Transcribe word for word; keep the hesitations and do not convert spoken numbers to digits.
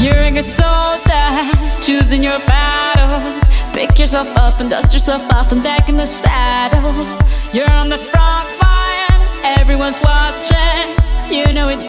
You're a good soldier, choosing your battles. Pick yourself up and dust yourself off and back in the saddle. You're on the front line, everyone's watching. You know it's